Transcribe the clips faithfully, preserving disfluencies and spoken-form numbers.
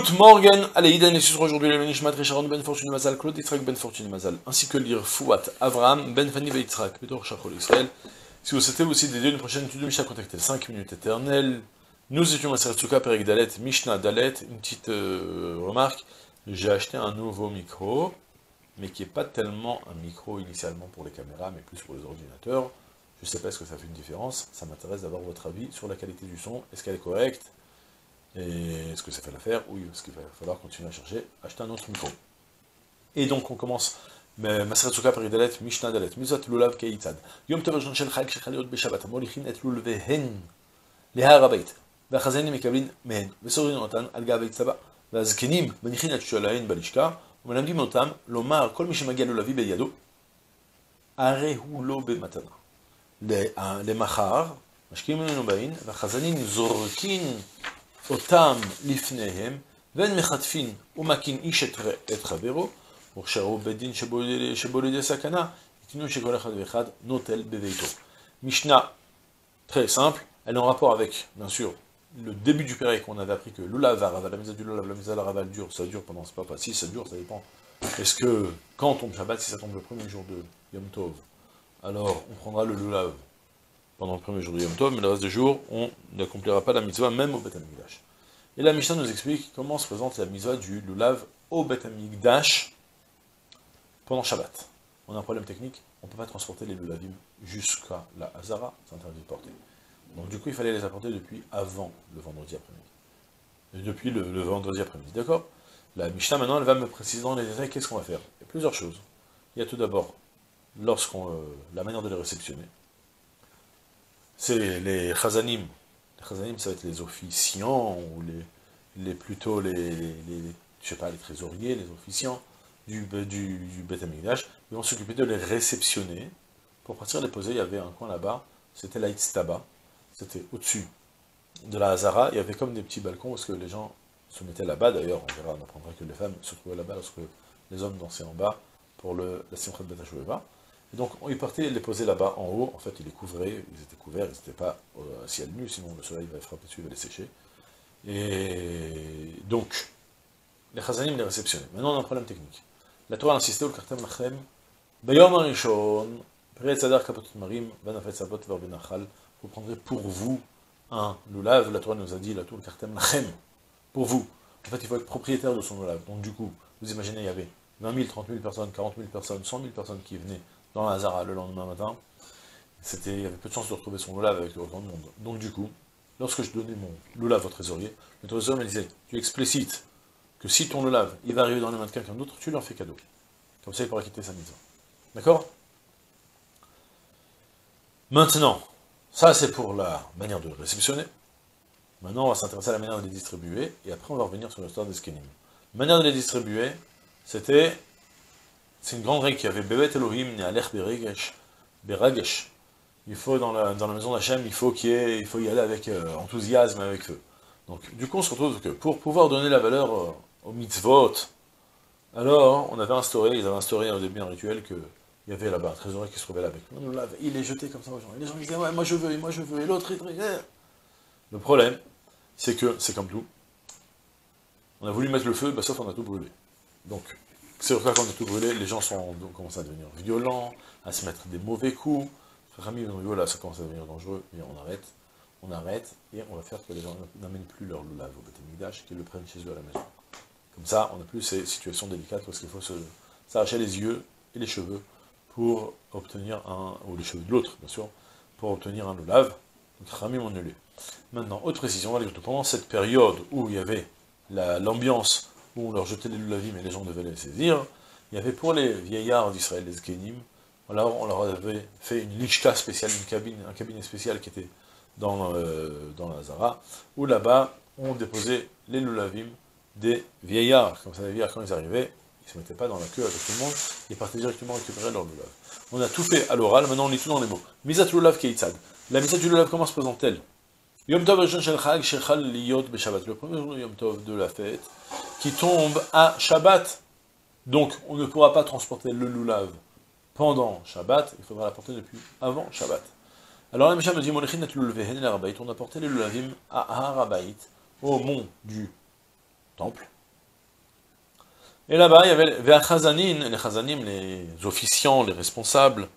Morgan, Aleïden, et ce sera aujourd'hui le Nishmat Sharon Ben Fortune Mazal, Claude Yitzhak Ben Fortune Mazal, ainsi que l'Ir Fouat Avraham Ben Fanny Yitzhak, Bedor Shachol Israël. Si vous souhaitez aussi dédier une prochaine étude de Mishnah, contactez cinq minutes éternelles. Nous étions à Seretsuka, Perek Dalet, Mishnah Dalet. Une petite euh, remarque, j'ai acheté un nouveau micro, mais qui n'est pas tellement un micro initialement pour les caméras, mais plus pour les ordinateurs. Je ne sais pas ce que ça fait une différence, ça m'intéresse d'avoir votre avis sur la qualité du son, est-ce qu'elle est correcte, et est-ce que ça fait l'affaire, oui, est-ce qu'il va falloir continuer à chercher, acheter un autre micro. Et donc on commence, Maseret Sukkah Perek Dalet, Mishnah Dalet, Mizat Lulav Keitzad, Yom Tov Shon Shel Chag Shechal Yot Beshabbat, Molichin et Lulvehen, Lehar Abait, והחזנים מקבלים מהן, וסוררים אותן על גב הצבא, והזקנים מניחים את שלהן בלשכה, ומלמדים אותם לומר כל מי שמגיע לו להביא בידו, הרי הוא לא במתנה. למחר, משקיעים ממנו בהן, והחזנים זורקים אותם לפניהם, והן מחטפין ומכים איש את חברו, וכשראו בית דין שבו לידי סכנה, יתנו שכל אחד ואחד נוטל בביתו. משנה très simple, elle est en rapport avec, bien sûr, le début du Pérec, on avait appris que l'Ulav, la mise du Lulav, la mise à la Raval dure, ça dure pendant, c'est pas, pas si ça dure, ça dépend. Est-ce que, quand on tombe Shabbat, si ça tombe le premier jour de Yom Tov, alors on prendra le Lulav pendant le premier jour de Yom Tov, mais le reste des jours, on n'accomplira pas la mitzvah, même au Beth HaMikdash. Et la Mishnah nous explique comment se présente la mitzvah du Lulav au Beth HaMikdash pendant Shabbat. On a un problème technique, on ne peut pas transporter les Lulavim jusqu'à la Hazara, c'est interdit de porter. Donc du coup, il fallait les apporter depuis avant le vendredi après-midi. Depuis le, le vendredi après-midi, d'accord? La Mishnah, maintenant, elle va me préciser dans les détails qu'est-ce qu'on va faire. Il y a plusieurs choses. Il y a tout d'abord, lorsqu'on, euh, la manière de les réceptionner. C'est les chazanim. Les chazanim, ça va être les officiants, ou les, les plutôt les, les, les, je sais pas, les trésoriers, les officiants du, du, du Beth HaMikdash. Ils vont s'occuper de les réceptionner. Pour partir les poser, il y avait un coin là-bas, c'était l'Aïtz-Taba. C'était au-dessus de la Hazara, il y avait comme des petits balcons, parce que les gens se mettaient là-bas, d'ailleurs, on verra, on apprendra que les femmes se trouvaient là-bas, lorsque les hommes dansaient en bas, pour le, la Simchat Bet HaShoeva. Et donc, ils partaient les poser là-bas, en haut, en fait, ils les couvraient, ils étaient couverts, ils n'étaient pas euh, à ciel nu, sinon le soleil va frapper dessus, il va les sécher. Et donc, les Chazanim les réceptionnaient. Maintenant, on a un problème technique. La Torah a insisté, au Kartem Lachem, Bayom Arishon, Peret Sadar Kapotot Marim, Banafet Sabot Varbenachal, vous prendrez pour vous un lulav, la Torah nous a dit, la tour kartem lachem, pour vous. En fait, il faut être propriétaire de son lulav. Donc du coup, vous imaginez, il y avait vingt mille, trente mille personnes, quarante mille personnes, cent mille personnes qui venaient dans la Hazara le lendemain matin. C'était, il y avait peu de chances de retrouver son lulav avec autant de monde. Donc du coup, lorsque je donnais mon lulav au trésorier, le trésorier me disait, tu explicites que si ton lulav, il va arriver dans les mains de quelqu'un d'autre, tu lui en fais cadeau. Comme ça, il pourra quitter sa maison. D'accord? Maintenant, ça, c'est pour la manière de le réceptionner. Maintenant, on va s'intéresser à la manière de les distribuer, et après, on va revenir sur l'histoire des skenim. La manière de les distribuer, c'était... C'est une grande règle qui avait Bebet Elohim, Ne'alech Beragesh, Beragesh. Il faut, dans la, dans la maison d'Hachem, il faut qu'il y ait, il faut y aller avec euh, enthousiasme, avec feu. Donc, du coup, on se retrouve que pour pouvoir donner la valeur euh, aux mitzvot, alors, on avait instauré, ils avaient instauré au début un rituel que... Il y avait là-bas un trésorier qui se trouvait là avec nous, il est jeté comme ça aux gens. Et les gens disaient, ouais, moi je veux, et moi je veux, et l'autre, il... Le problème, c'est que, c'est comme tout, on a voulu mettre le feu, bah, sauf on a tout brûlé. Donc, c'est pour ça qu'on a tout brûlé, les gens sont donc, commencent à devenir violents, à se mettre des mauvais coups. Rami, là, ça commence à devenir dangereux, mais on arrête, on arrête, et on va faire que les gens n'amènent plus leur lulav au Beth HaMikdash, qu'ils le prennent chez eux à la maison. Comme ça, on n'a plus ces situations délicates, parce qu'il faut s'arracher les yeux et les cheveux, pour obtenir un, ou les cheveux de l'autre, bien sûr, pour obtenir un lulav, donc Rami mon annulé. Maintenant, autre précision, on va dire que pendant cette période où il y avait l'ambiance, où on leur jetait les lulavim et les gens devaient les saisir, il y avait pour les vieillards d'Israël, les zkenim, alors on leur avait fait une lishka spéciale, une cabine, un cabinet spécial qui était dans, euh, dans la Hazara, où là-bas, on déposait les lulavim des vieillards, comme ça les vieillards, quand ils arrivaient, ils ne se mettaient pas dans la queue avec tout le monde, ils partaient directement récupérer leur lulav. On a tout fait à l'oral, maintenant on lit tout dans les mots. Misat lulav keitzad. La misat du lulav, comment se présente-t-elle? Yom Tov Rishon Shel Chag Shechal Liyot Beshabbat. Le premier jour de Yom Tov de la fête, qui tombe à Shabbat. Donc, on ne pourra pas transporter le lulav pendant Shabbat, il faudra l'apporter depuis avant Shabbat. Alors la Mishnah me dit, on a porté les lulavim à Har HaBayit, au mont du temple, Et là-bas, il y avait les chazanin, les chazanim, les officiants, les responsables.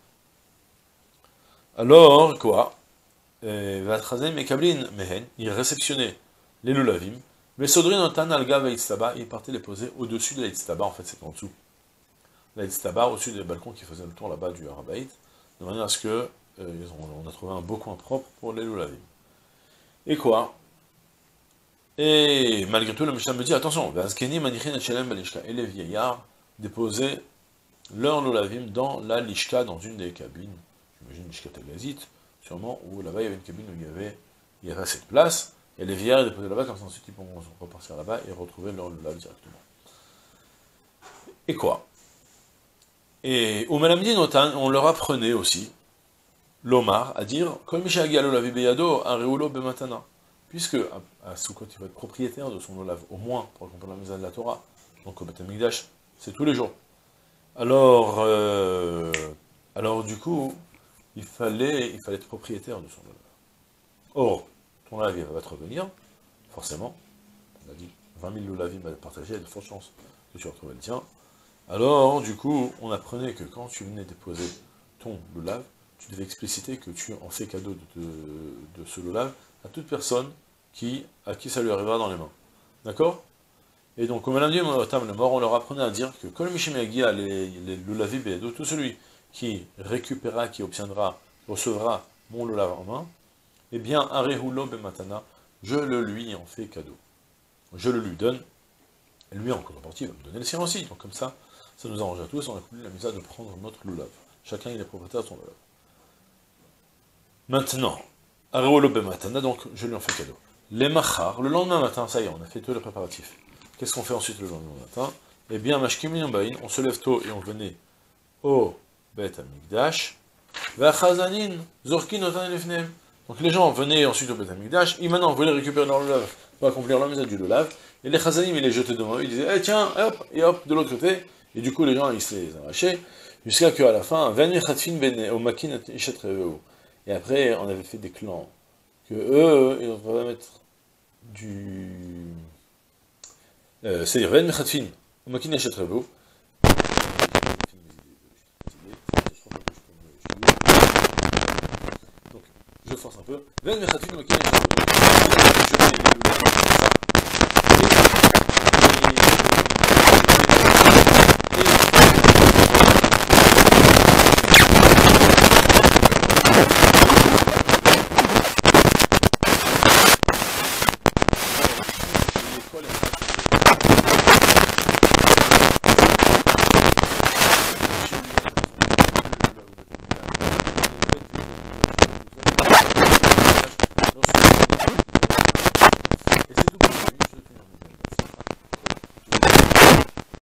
Alors, quoi? Les chazanim et kablin mehen, ils réceptionnaient les lulavim. Mais Sodrin Otan Alga Veitstaba, ils partaient les poser au-dessus de l'Aïtstaba, en fait c'est en dessous. L'Aïtstaba, au-dessus des balcons qui faisaient le tour là-bas du Harabaït, de manière à ce que euh, ils ont, on a trouvé un beau coin propre pour les lulavim. Et quoi? Et malgré tout, le Mishnah me dit, attention, et les vieillards déposaient leur lulavim dans la lishka, dans une des cabines, j'imagine lishka tagazite, sûrement, où là-bas il y avait une cabine où il y avait, il y avait assez de place, et les vieillards déposaient là-bas, comme ça ensuite ils pourront repartir là-bas et retrouver leur lulav directement. Et quoi? Et au Malamdi Notan, on leur apprenait aussi, l'Omar, à dire, Kol Mishagia lulavi beyado, areulo bematana. Puisque à, à Sukkot, il va être propriétaire de son lulav, au moins pour accomplir la mise de la Torah, donc au Beth Amikdash, c'est tous les jours. Alors, euh, alors du coup, il fallait, il fallait être propriétaire de son lulav. Or, ton lulav, il va te revenir, forcément, on a dit vingt mille lulavim à partager, il y a de fortes chances que tu retrouves le tien. Alors, du coup, on apprenait que quand tu venais déposer ton lulav, tu devais expliciter que tu en fais cadeau de, de, de ce lulav à toute personne qui, à qui ça lui arrivera dans les mains. D'accord? Et donc, comme elle dit, le mort, on leur apprenait à dire que Kol Mishimiagia, les lulavi be'edo, tout celui qui récupérera, qui obtiendra, recevra mon lulav en main, eh bien, Arehulo bematana, je le lui en fais cadeau. Je le lui donne, et lui, en contrepartie, il va me donner le sien aussi. Donc, comme ça, ça nous arrange à tous, on a plus la misère de prendre notre lulav. Chacun, il est propriétaire de son lulav. Maintenant, Arehulo bematana, donc, je lui en fais cadeau. Les machar, le lendemain matin, ça y est, on a fait tous les préparatifs. Qu'est-ce qu'on fait ensuite le lendemain matin? Eh bien, mashkimin bain, on se lève tôt et on venait au Beth Amikdash. Vachazanin, zorkin otan lefnem. Donc les gens venaient ensuite au Beth Amikdash, et maintenant voulaient récupérer leur lulav pour accomplir leur mise du lulav, et les chazanim, ils les jetaient devant eux, ils disaient, eh tiens, hop, et hop, de l'autre côté, et du coup les gens, ils se les arrachaient, jusqu'à qu'à la fin, et après, on avait fait des clans, que eux, ils devraient mettre du... Euh, c'est-à-dire, Ven Mechatfin, Makin Yachet Revo. Donc, je force un peu. Ven Mechatfin, Makin Yachet Revo.